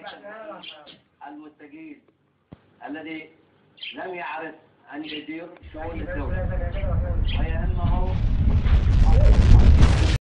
المستقيل الذي لم يعرف أن يدير شؤون الدولة